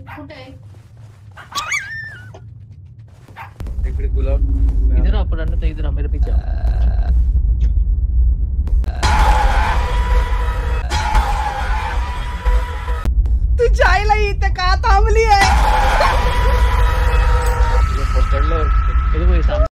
कुठे इकडे गुलाब इधर आ पुराना तो इधर आ मेरे पीछे तू जायला इथे का थांबली आहे पकडलं ये देखो ये सामने